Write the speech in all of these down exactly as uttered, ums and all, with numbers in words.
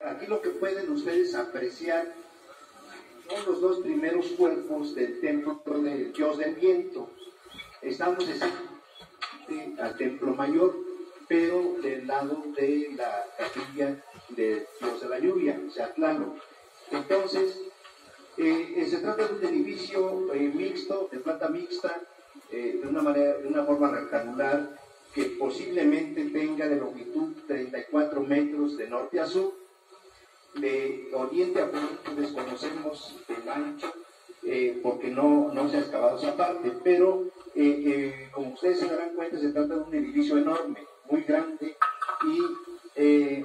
Aquí lo que pueden ustedes apreciar son los dos primeros cuerpos del templo del Dios del Viento. Estamos exactamente al templo mayor, pero del lado de la capilla del Dios de la Lluvia, o sea, Tlaloc. Entonces, eh, se trata de un edificio eh, mixto, de planta mixta, eh, de una manera, de una forma rectangular, que posiblemente tenga de longitud treinta y cuatro metros de norte a sur. De oriente a poniente desconocemos el ancho, eh, porque no, no se ha excavado esa parte, pero eh, eh, como ustedes se darán cuenta, se trata de un edificio enorme, muy grande, y eh,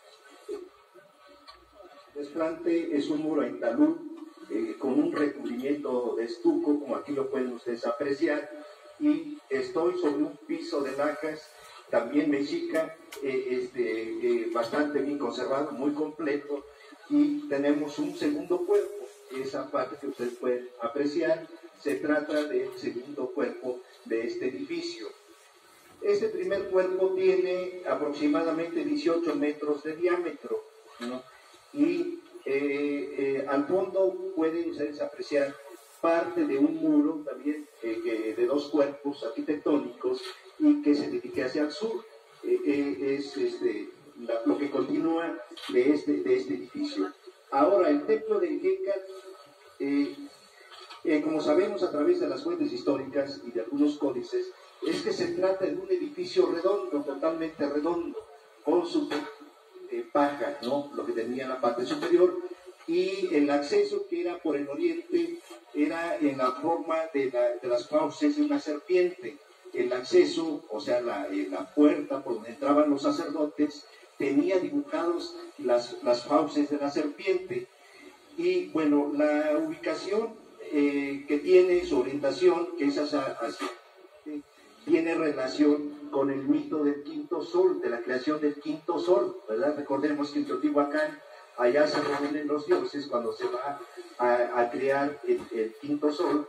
el desplante es un muro en talud, eh, con un recubrimiento de estuco, como aquí lo pueden ustedes apreciar, y estoy sobre un piso de lacas, también mexica, eh, este, eh, bastante bien conservado, muy completo, y tenemos un segundo cuerpo, esa parte que ustedes pueden apreciar, se trata del segundo cuerpo de este edificio. Este primer cuerpo tiene aproximadamente dieciocho metros de diámetro, ¿no? Y eh, eh, al fondo pueden ustedes apreciar parte de un muro también eh, que, de dos cuerpos arquitectónicos y que se dirige hacia el sur. Eh, eh, es este, la, lo que continúa de este, de este edificio. Ahora, el templo de Hécat, eh, eh, como sabemos a través de las fuentes históricas y de algunos códices, es que se trata de un edificio redondo, totalmente redondo, con su eh, paja, ¿no? Lo que tenía en la parte superior, y el acceso que era por el oriente era en la forma de, la, de las fauces de una serpiente. El acceso, o sea, la, eh, la puerta por donde entraban los sacerdotes, tenía dibujados las, las fauces de la serpiente. Y bueno, la ubicación eh, que tiene su orientación, que es hacia, hacia eh, tiene relación con el mito del quinto sol, de la creación del quinto sol, ¿verdad? Recordemos que en Teotihuacán, allá se reúnen los dioses cuando se va a, a crear el, el quinto sol.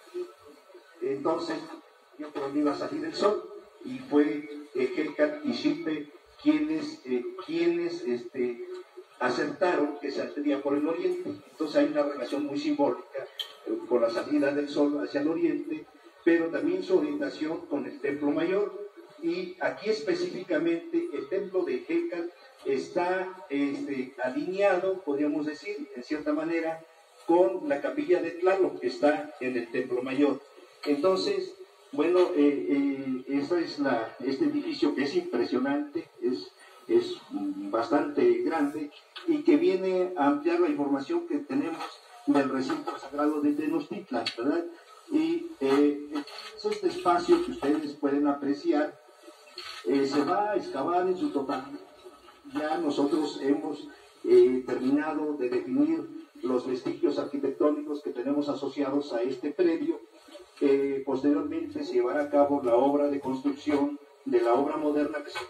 Entonces, yo por donde iba a salir el sol, y fue eh, Hécat y Xipe quienes, eh, quienes este, acertaron que saldría por el oriente. Entonces hay una relación muy simbólica eh, con la salida del sol hacia el oriente, pero también su orientación con el templo mayor. Y aquí específicamente el templo de Hécat está este, alineado, podríamos decir, en cierta manera, con la capilla de Tlaloc, que está en el templo mayor. Entonces, bueno, eh, eh, esta es la, este edificio que es impresionante, es, es bastante grande, y que viene a ampliar la información que tenemos del recinto sagrado de Tenochtitlan, ¿verdad? Y eh, este espacio que ustedes pueden apreciar eh, se va a excavar en su totalidad. Ya nosotros hemos eh, terminado de definir los vestigios arquitectónicos que tenemos asociados a este predio. Eh, posteriormente se llevará a cabo la obra de construcción de la obra moderna, que se...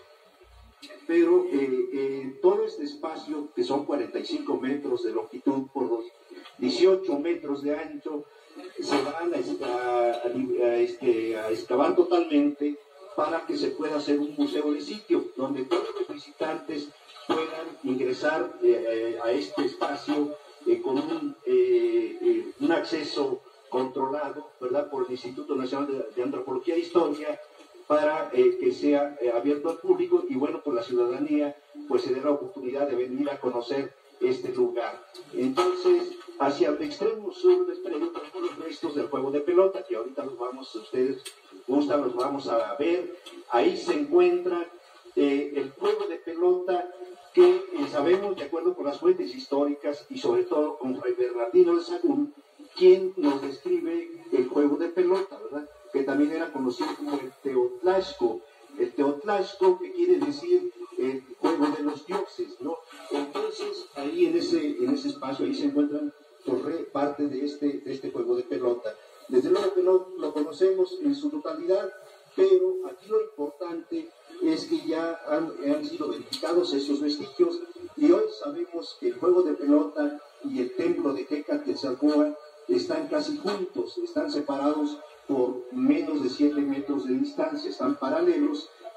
pero eh, eh, todo este espacio, que son cuarenta y cinco metros de longitud por dieciocho metros de ancho, se van a, a, a, a, este, a excavar totalmente para que se pueda hacer un museo de sitio, donde todos los visitantes puedan ingresar eh, a este espacio eh, con un, eh, eh, un acceso controlado, ¿verdad?, por el Instituto Nacional de, de Antropología e Historia, para eh, que sea eh, abierto al público, y bueno, por la ciudadanía, pues se dé la oportunidad de venir a conocer este lugar. Entonces, hacia el extremo sur del predio tenemos los restos del juego de pelota, que ahorita los vamos, si ustedes gustan, los vamos a ver. Ahí se encuentra eh, el juego de pelota que eh, sabemos, de acuerdo con las fuentes históricas, y sobre todo con Fray Bernardino de Sahagún, quien nos describe el juego de pelota, ¿verdad?, que también era conocido como el Teotlashco. El Teotlashco, que quiere decir el juego de los dioses, ¿no? Entonces, ahí en ese, en ese espacio, ahí se encuentran pues, parte de este, de este juego de pelota. Desde luego que no lo conocemos en su totalidad, pero aquí lo importante es que ya han, han sido verificados esos vestigios, y hoy sabemos que el juego de pelota y el templo de Quetzalcóatl están casi juntos, están separados por menos de siete metros de distancia, están paralelos,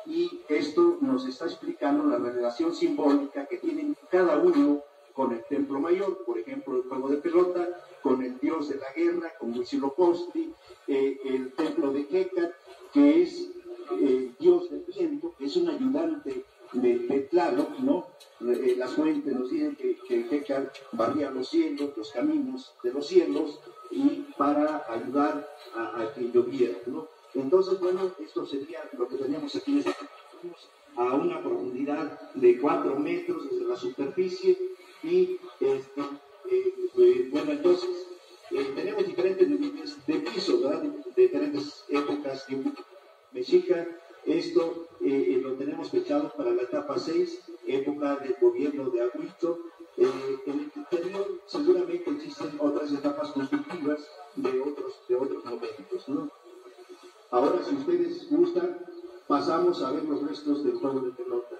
y esto nos está explicando la relación simbólica que tienen cada uno con el templo mayor, por ejemplo, el juego de pelota, con el dios de la guerra, con Huitzilopochtli, eh, el templo de Hécat, que es eh, dios del viento, que es un ayudante de, de Tlaloc, ¿no? Eh, las fuentes nos dicen que, que Hécat barría los cielos, los caminos de los cielos, y para ayudar a, a que lloviera, ¿no? Entonces, bueno, esto sería lo que teníamos aquí en este a una profundidad de cuatro metros desde la superficie, y este, eh, eh, bueno, entonces eh, tenemos diferentes niveles de piso, ¿verdad? De, de diferentes épocas de mexica. Esto eh, lo tenemos fechado para la etapa seis, época del gobierno de Agüito. Eh, en el interior seguramente existen otras etapas constructivas de otros, de otros momentos, ¿no? Ahora, si ustedes gustan, pasamos a ver los restos del juego de pelota.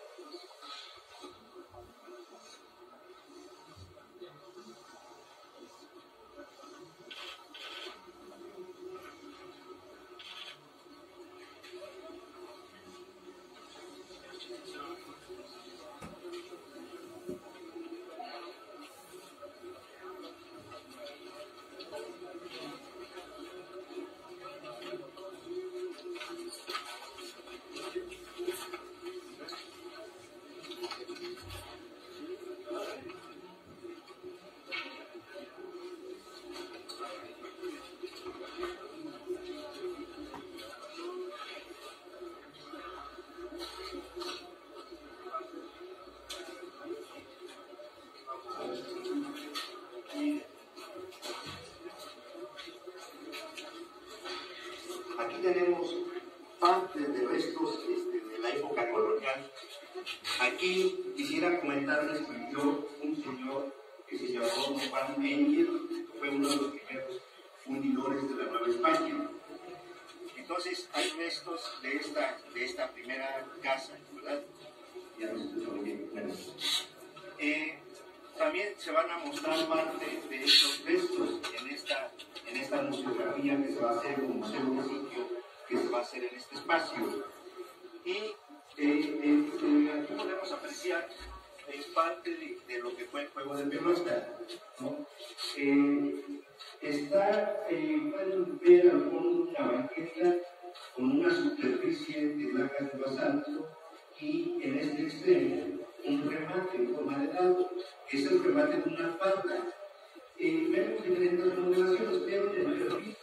Aquí tenemos parte de restos este, de la época colonial. Aquí quisiera comentarles que vivió un señor que se llamó Juan Enger, fue uno de los primeros fundidores de la Nueva España. Entonces hay restos de esta, de esta primera casa, ¿verdad? Ya no se escucha muy bien. Bueno. Eh, también se van a mostrar parte de estos restos en esta, en esta museografía que se va a hacer, un museo de sitio que se va a hacer en este espacio. Y eh, eh, eh, aquí podemos apreciar eh, parte de, de lo que fue el juego de pelota, ¿no? Eh, está, eh, pueden ver alguna banqueta con una superficie de placas de basalto y en este extremo un remate en forma de dado, que es el remate de una alparca. Eh, vemos diferentes remodelaciones, pero en el perfil,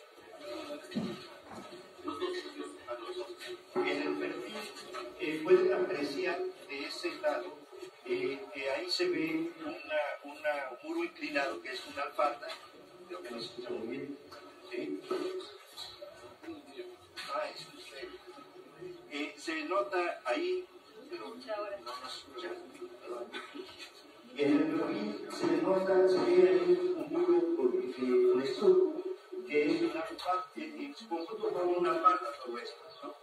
en el perfil eh, pueden apreciar de ese lado eh, que ahí se ve una, una, un muro inclinado que es una alparca, creo que no se escucha muy bien, ¿sí? Ah, eso es, eh, se nota ahí, pero no nos escucha. En el perfil se nota, se ve ahí un muro con esto, que es una alparca, en su conjunto forma una alparca todo esto, ¿no?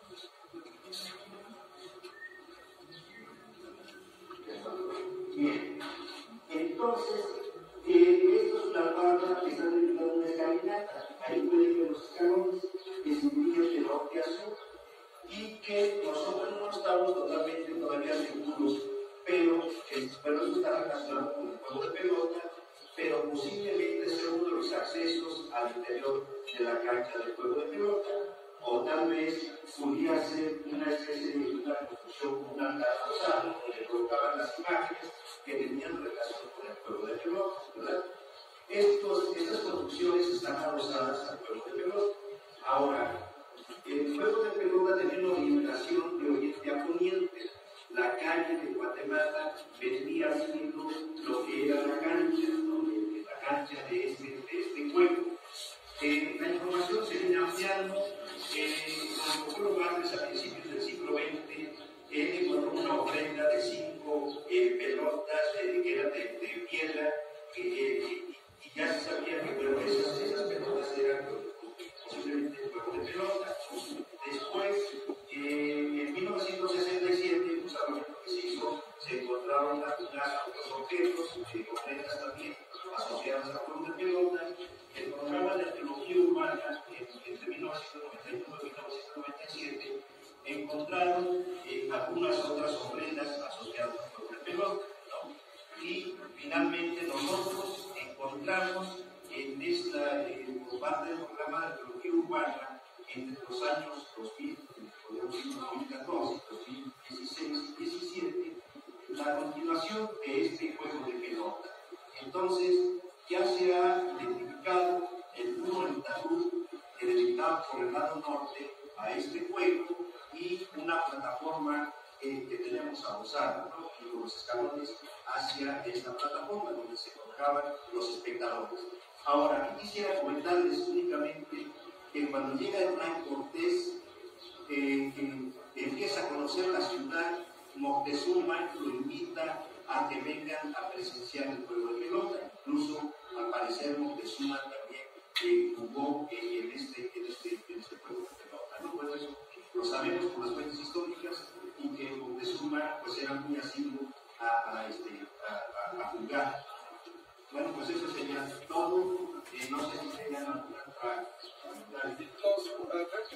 Bien, entonces, eh, esto es una alparca que está dedicada a una escalinata. Ahí pueden ver los escalones que se dividen de norte a sur y que nosotros no estamos totalmente todavía seguros, pero eh, bueno, eso está relacionado con el juego de pelota, pero posiblemente sea uno de los accesos al interior de la cancha del juego de pelota, o tal vez pudiera ser una especie de una construcción con un altar rosado, donde colocaban las imágenes que tenían relación con el juego de pelota, ¿verdad? Estos, estas construcciones están adosadas al juego de pelota. Ahora, el juego de pelota tenía una orientación de oriente a poniente. La calle de Guatemala vendría siendo lo que era la cancha, ¿no? La cancha de este, de este juego. Eh, la información se viene ampliando. Eh, Juan Vázquez a principios del siglo veinte él encontró una ofrenda de cinco eh, pelotas eh, que eran de, de piedra eh, y, y ya se sabía que bueno, esas, esas pelotas eran posiblemente el juego de pelota. Después, eh, en mil novecientos sesenta y siete, justamente lo que se hizo, se encontraron unas, unos objetos, eh, ofrendas también asociadas al juego de pelota, que encontraban la arqueología urbana entre mil novecientos noventa y uno y mil novecientos noventa y siete, encontraron eh, finalmente nosotros encontramos en esta, eh, por parte del programa de arqueología urbana, entre los años dos mil, dos mil catorce, dos mil dieciséis y dos mil diecisiete, la continuación de este juego de pelota. Entonces, ya se ha identificado el muro en talud que delimitaba por el lado norte a este juego y una plataforma eh, que tenemos adosada, ¿no? Y los escalones hacia esta plataforma donde se colocaban los espectadores. Ahora, aquí quisiera comentarles únicamente que cuando llega Hernán Cortés, eh, que empieza a conocer la ciudad, Moctezuma lo invita a que vengan a presenciar el juego de pelota. Incluso, al parecer, Moctezuma también eh, jugó eh, en, este, en, este, en este juego de pelota, ¿no? Bueno, eso lo sabemos por las fuentes históricas y que Moctezuma pues, era muy asiduo a, a, este, a, a, a jugar. Bueno, pues eso sería todo.